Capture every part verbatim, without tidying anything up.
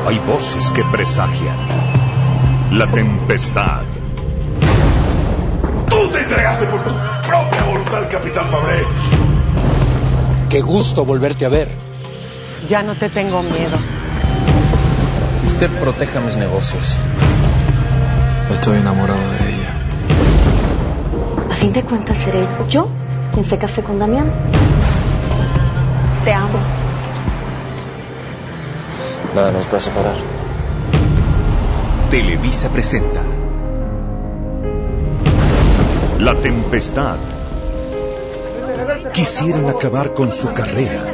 hay voces que presagian la tempestad. ¡Tú te entregaste por tu propia voluntad, Capitán Fabré! ¡Qué gusto volverte a ver! Ya no te tengo miedo. Usted proteja mis negocios. Estoy enamorado de ella. A fin de cuentas, seré yo quien se case con Damián. Te amo. Nada nos va a separar. Televisa presenta La Tempestad. Quisieran acabar con su carrera.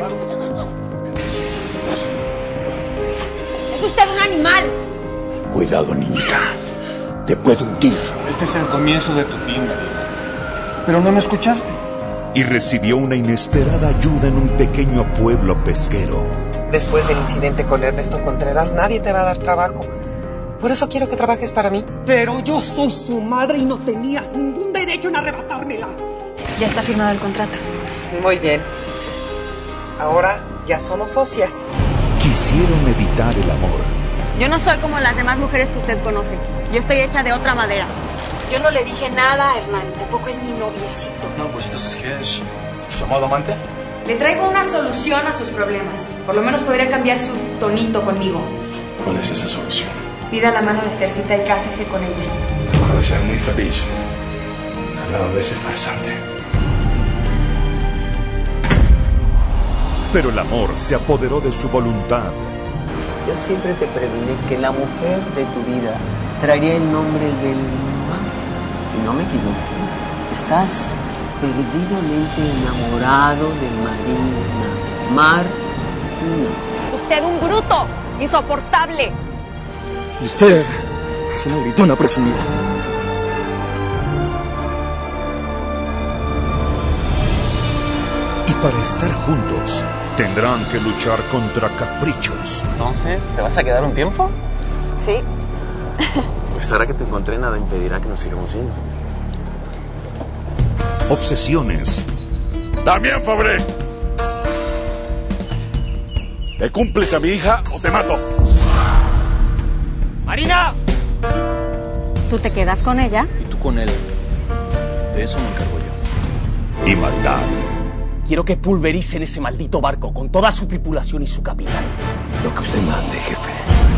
¡Es usted un animal! Cuidado, niñita. Te puedo hundir. Este es el comienzo de tu fin, Marina. Pero no me escuchaste. Y recibió una inesperada ayuda en un pequeño pueblo pesquero. Después del incidente con Ernesto Contreras, nadie te va a dar trabajo. Por eso quiero que trabajes para mí. Pero yo soy su madre y no tenías ningún derecho en arrebatármela. Ya está firmado el contrato. Muy bien. Ahora ya somos socias. Quisieron evitar el amor. Yo no soy como las demás mujeres que usted conoce. Yo estoy hecha de otra madera. Yo no le dije nada a Hernán, tampoco es mi noviecito. No, pues entonces, ¿qué es? ¿Su amado amante? Le traigo una solución a sus problemas. Por lo menos podría cambiar su tonito conmigo. ¿Cuál es esa solución? Pida la mano de Estercita y cásese con ella. Ojalá sea muy feliz al lado de ese farsante. Pero el amor se apoderó de su voluntad. Yo siempre te prevení que la mujer de tu vida traería el nombre del mar. Y no me equivoco. Estás perdidamente enamorado de Marina. Marina. Es usted un bruto, insoportable. Y usted es una gritona presumida. Y para estar juntos, tendrán que luchar contra caprichos. Entonces, ¿te vas a quedar un tiempo? Sí. Pues ahora que te encontré, nada impedirá que nos sigamos viendo. Obsesiones. ¡Damián Fabré! ¿Le cumples a mi hija o te mato? ¡Marina! ¿Tú te quedas con ella? Y tú con él. De eso me encargo yo. Y maldad. Quiero que pulvericen ese maldito barco con toda su tripulación y su capitán. Lo que usted mande, jefe.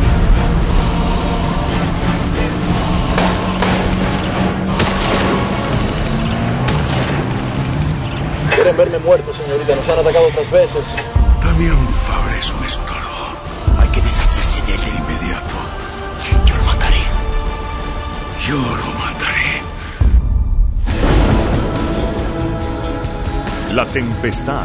Quieren verme muerto, señorita. Nos han atacado otras veces. Damián Fabré es un estorbo. Hay que deshacerse de él de inmediato. Yo lo mataré. Yo lo mataré. La Tempestad.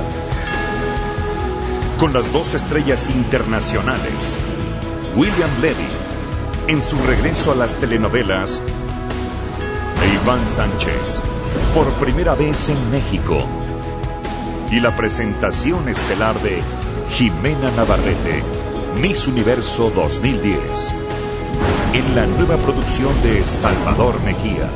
Con las dos estrellas internacionales. William Levy, en su regreso a las telenovelas. E Iván Sánchez, por primera vez en México. Y la presentación estelar de Jimena Navarrete, Miss Universo dos mil diez. En la nueva producción de Salvador Mejía.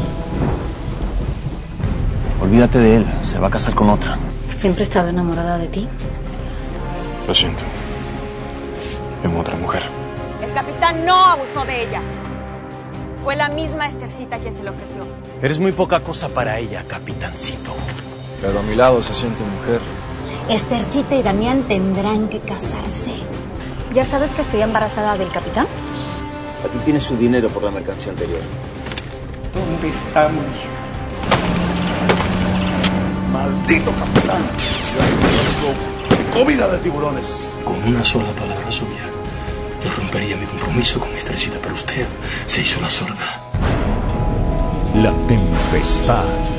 Olvídate de él, se va a casar con otra. Siempre he estado enamorada de ti. Lo siento. Amo a otra mujer. El capitán no abusó de ella. Fue la misma Estercita quien se lo ofreció. Eres muy poca cosa para ella, capitancito. Pero a mi lado se siente mujer. Estercita y Damián tendrán que casarse. ¿Ya sabes que estoy embarazada del capitán? Aquí tienes su dinero por la mercancía anterior. ¿Dónde está mi hija? ¡Maldito capitán! ¡Comida de tiburones! Con una sola palabra suya, yo rompería mi compromiso con Estercita, pero usted se hizo la sorda. La Tempestad.